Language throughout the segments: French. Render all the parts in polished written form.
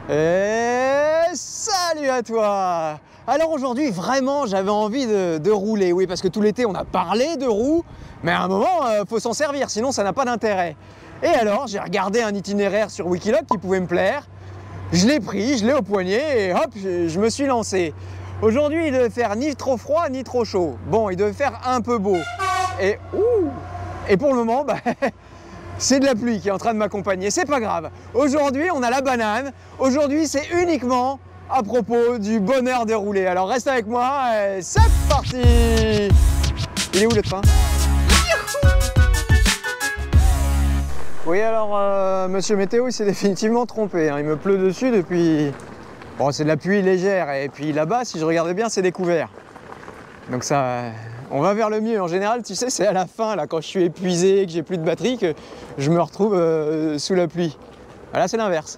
Et salut à toi! Alors aujourd'hui, vraiment, j'avais envie de rouler. Oui, parce que tout l'été, on a parlé de roues, mais à un moment, faut s'en servir, sinon ça n'a pas d'intérêt. Et alors, j'ai regardé un itinéraire sur Wikiloc qui pouvait me plaire. Je l'ai pris, je l'ai au poignet et hop, je me suis lancé. Aujourd'hui, il devait faire ni trop froid, ni trop chaud. Bon, il devait faire un peu beau. Et pour le moment, c'est de la pluie qui est en train de m'accompagner. C'est pas grave. Aujourd'hui, on a la banane. Aujourd'hui, c'est uniquement à propos du bonheur de rouler. Alors reste avec moi, c'est parti! Il est où le train? Oui, alors, monsieur Météo, il s'est définitivement trompé. Hein. Il me pleut dessus depuis... Bon, c'est de la pluie légère. Et puis là-bas, si je regardais bien, c'est découvert. Donc ça... On va vers le mieux. En général, tu sais, c'est à la fin, là, quand je suis épuisé, que j'ai plus de batterie, que je me retrouve sous la pluie. Voilà, c'est l'inverse.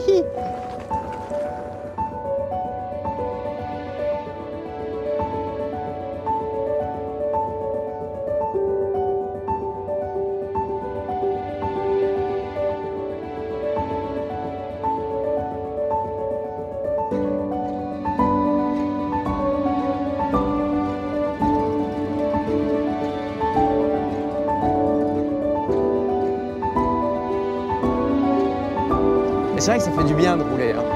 C'est vrai que ça fait du bien de rouler. Hein.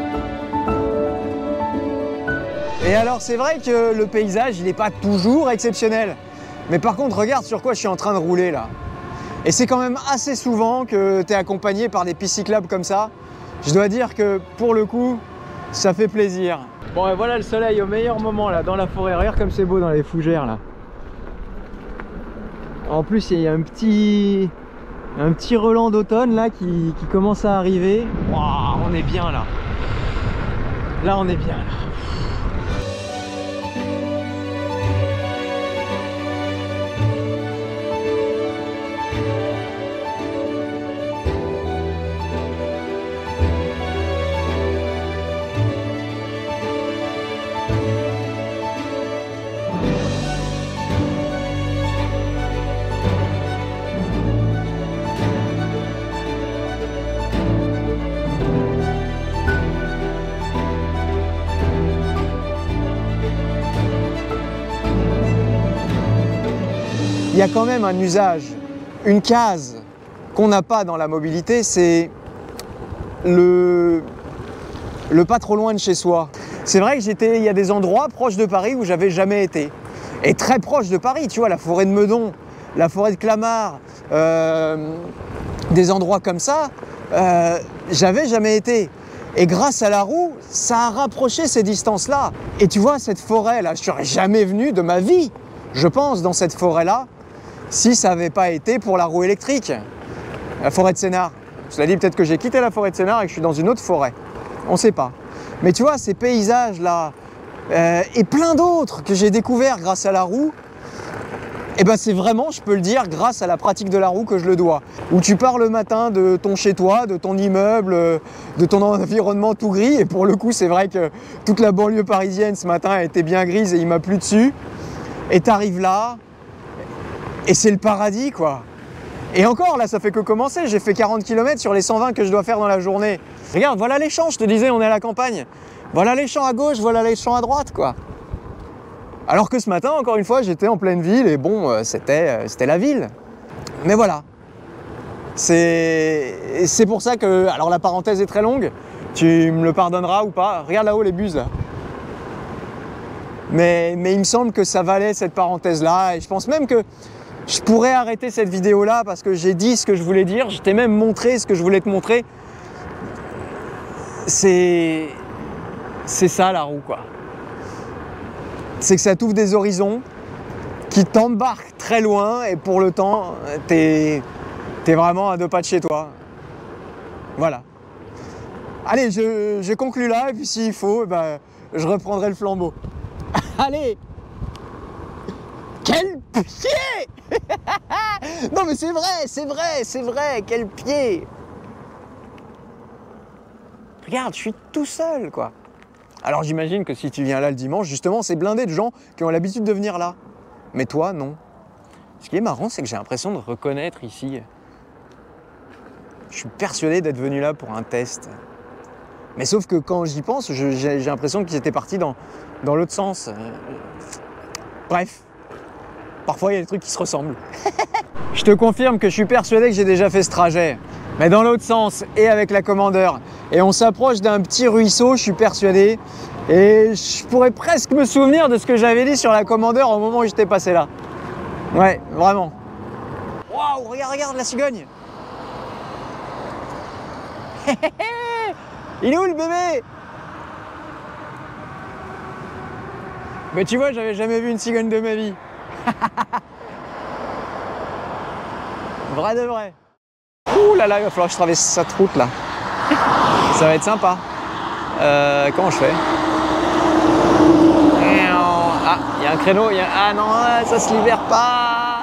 Et alors, c'est vrai que le paysage, il n'est pas toujours exceptionnel. Mais par contre, regarde sur quoi je suis en train de rouler là. Et c'est quand même assez souvent que tu es accompagné par des pistes cyclables comme ça. Je dois dire que pour le coup, ça fait plaisir. Bon, et voilà le soleil au meilleur moment là, dans la forêt. Regarde comme c'est beau dans les fougères là. En plus, il y a un petit relent d'automne là qui commence à arriver. Wow, on est bien là. Là, on est bien là. Il y a quand même un usage, une case qu'on n'a pas dans la mobilité, c'est le pas trop loin de chez soi. C'est vrai que il y a des endroits proches de Paris où j'avais jamais été. Et très proche de Paris, tu vois, la forêt de Meudon, la forêt de Clamart, des endroits comme ça, j'avais jamais été. Et grâce à la roue, ça a rapproché ces distances-là. Et tu vois, cette forêt-là, je serais jamais venu de ma vie, je pense, dans cette forêt-là, si ça n'avait pas été pour la roue électrique, la forêt de Sénart. Cela dit, peut-être que j'ai quitté la forêt de Sénart et que je suis dans une autre forêt. On ne sait pas. Mais tu vois, ces paysages-là, et plein d'autres que j'ai découverts grâce à la roue, et ben c'est vraiment, je peux le dire, grâce à la pratique de la roue que je le dois. Où tu pars le matin de ton chez-toi, de ton immeuble, de ton environnement tout gris, et pour le coup, c'est vrai que toute la banlieue parisienne ce matin a été bien grise et il m'a plu dessus. Et tu arrives là, et c'est le paradis, quoi. Et encore, là, ça fait que commencer. J'ai fait 40 km sur les 120 que je dois faire dans la journée. Regarde, voilà les champs, je te disais, on est à la campagne. Voilà les champs à gauche, voilà les champs à droite, quoi. Alors que ce matin, encore une fois, j'étais en pleine ville, et bon, c'était la ville. Mais voilà. C'est pour ça que... Alors, la parenthèse est très longue. Tu me le pardonneras ou pas. Regarde là-haut, les buses, là. Mais il me semble que ça valait cette parenthèse-là, et je pense même que je pourrais arrêter cette vidéo-là parce que j'ai dit ce que je voulais dire, je t'ai même montré ce que je voulais te montrer. C'est ça la roue, quoi. C'est que ça t'ouvre des horizons qui t'embarquent très loin et pour le temps, t'es vraiment à 2 pas de chez toi. Voilà. Allez, je conclue là et puis s'il faut, je reprendrai le flambeau. Allez! Quel pied! Non mais c'est vrai, quel pied! Regarde, je suis tout seul, quoi. Alors j'imagine que si tu viens là le dimanche, justement, c'est blindé de gens qui ont l'habitude de venir là. Mais toi, non. Ce qui est marrant, c'est que j'ai l'impression de reconnaître ici. Je suis persuadé d'être venu là pour un test. Mais sauf que quand j'y pense, j'ai l'impression qu'ils étaient partis dans l'autre sens. Bref, parfois il y a des trucs qui se ressemblent. Je te confirme que je suis persuadé que j'ai déjà fait ce trajet, mais dans l'autre sens et avec la commandeur. Et on s'approche d'un petit ruisseau, je suis persuadé. Et je pourrais presque me souvenir de ce que j'avais dit sur la commandeur au moment où j'étais passé là. Ouais, vraiment. Waouh, regarde la cigogne. Il est où le bébé? Mais tu vois, j'avais jamais vu une cigogne de ma vie. Vrai de vrai. Ouh là là, il va falloir que je traverse cette route là. Ça va être sympa. Comment je fais? Ah, il y a un créneau, ah non, ça se libère pas.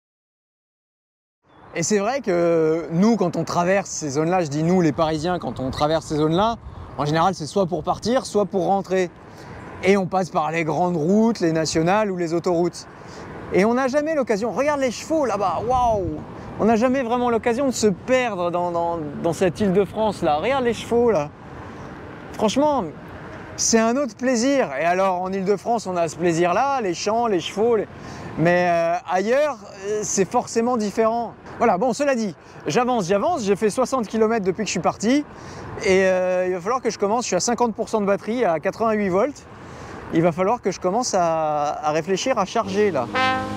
Et c'est vrai que nous, quand on traverse ces zones-là, je dis nous les Parisiens, quand on traverse ces zones-là, en général c'est soit pour partir, soit pour rentrer. Et on passe par les grandes routes, les nationales ou les autoroutes. Et on n'a jamais l'occasion, regarde les chevaux là-bas, waouh! On n'a jamais vraiment l'occasion de se perdre dans cette Île-de-France là. Regarde les chevaux là. Franchement, c'est un autre plaisir. Et alors en Île-de-France, on a ce plaisir-là, les champs, les chevaux. Mais ailleurs, c'est forcément différent. Voilà, bon, cela dit, j'avance. J'ai fait 60 km depuis que je suis parti. Et il va falloir que je commence, je suis à 50% de batterie, à 88 volts. Il va falloir que je commence à réfléchir à charger là.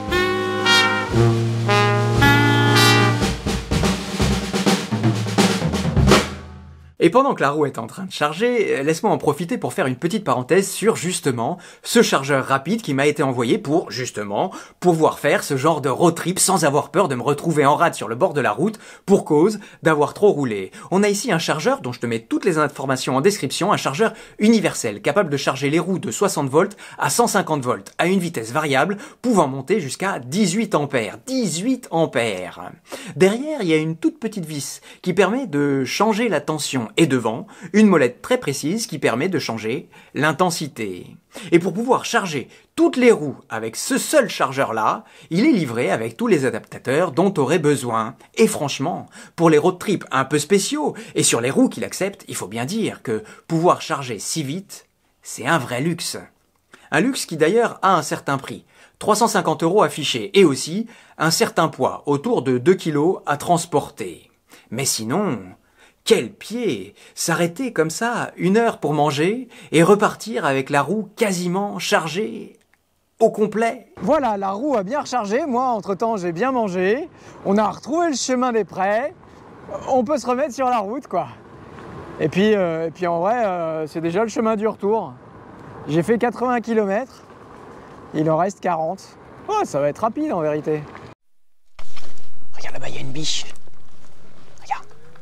Et pendant que la roue est en train de charger, laisse-moi en profiter pour faire une petite parenthèse sur justement ce chargeur rapide qui m'a été envoyé pour, justement, pouvoir faire ce genre de road trip sans avoir peur de me retrouver en rade sur le bord de la route pour cause d'avoir trop roulé. On a ici un chargeur dont je te mets toutes les informations en description, un chargeur universel capable de charger les roues de 60 volts à 150 volts à une vitesse variable pouvant monter jusqu'à 18 ampères. 18 ampères. Derrière, il y a une toute petite vis qui permet de changer la tension et devant, une molette très précise qui permet de changer l'intensité. Et pour pouvoir charger toutes les roues avec ce seul chargeur-là, il est livré avec tous les adaptateurs dont tu aurais besoin. Et franchement, pour les road trips un peu spéciaux, et sur les roues qu'il accepte, il faut bien dire que pouvoir charger si vite, c'est un vrai luxe. Un luxe qui d'ailleurs a un certain prix. 350 € affichés et aussi un certain poids, autour de 2 kg à transporter. Mais sinon, quel pied! S'arrêter comme ça 1 heure pour manger et repartir avec la roue quasiment chargée au complet. Voilà, la roue a bien rechargé. Moi, entre-temps, j'ai bien mangé. On a retrouvé le chemin des prés. On peut se remettre sur la route, quoi. Et puis en vrai, c'est déjà le chemin du retour. J'ai fait 80 km. Il en reste 40. Oh, ça va être rapide en vérité. Regarde là-bas, il y a une biche. Regarde.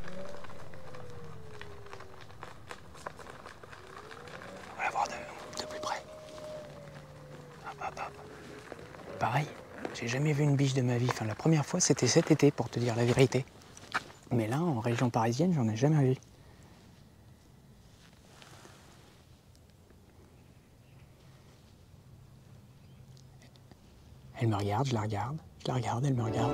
On va la voir de plus près. Hop, hop, hop. Pareil, j'ai jamais vu une biche de ma vie. Enfin, la première fois, c'était cet été, pour te dire la vérité. Mais là, en région parisienne, j'en ai jamais vu. Elle me regarde, je la regarde, elle me regarde.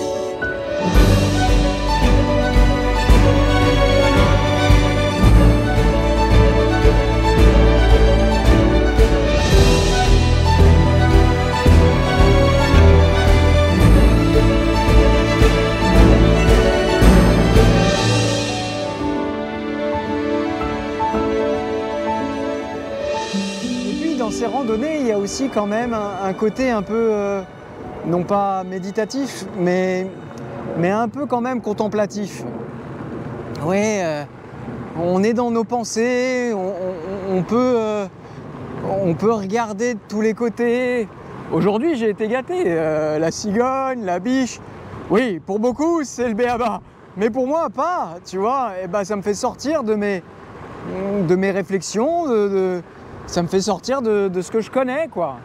Dans ces randonnées, il y a aussi quand même un côté un peu, non pas méditatif, mais un peu quand même contemplatif. Ouais, on est dans nos pensées, on peut regarder de tous les côtés. Aujourd'hui, j'ai été gâté, la cigogne, la biche. Oui, pour beaucoup, c'est le b.a.-ba. Mais pour moi, pas, tu vois. Et ben, ça me fait sortir de mes réflexions, ça me fait sortir de ce que je connais, quoi.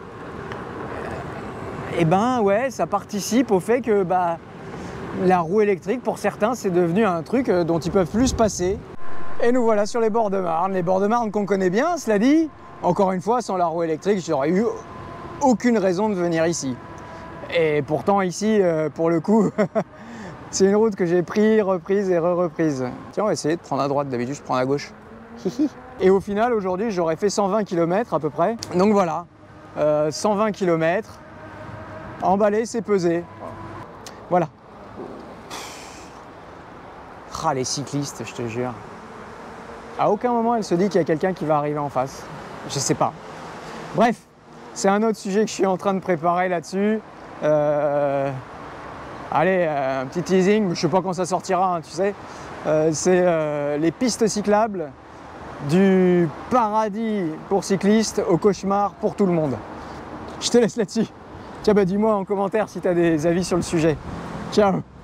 Et ben ouais, ça participe au fait que la roue électrique, pour certains, c'est devenu un truc dont ils peuvent plus se passer. Et nous voilà sur les bords de Marne. Les bords de Marne qu'on connaît bien, cela dit, encore une fois, sans la roue électrique, j'aurais eu aucune raison de venir ici. Et pourtant ici, pour le coup, c'est une route que j'ai prise et reprise. Tiens, on va essayer de prendre à droite, d'habitude je prends à gauche. Et au final, aujourd'hui, j'aurais fait 120 km à peu près. Donc voilà, 120 km, emballé, c'est pesé. Voilà. Ah, les cyclistes, je te jure. À aucun moment, elle se dit qu'il y a quelqu'un qui va arriver en face. Je sais pas. Bref, c'est un autre sujet que je suis en train de préparer là-dessus. Allez, un petit teasing, je sais pas quand ça sortira, hein, tu sais. C'est les pistes cyclables du paradis pour cyclistes au cauchemar pour tout le monde. Je te laisse là-dessus. Tiens, bah dis-moi en commentaire si tu as des avis sur le sujet. Ciao!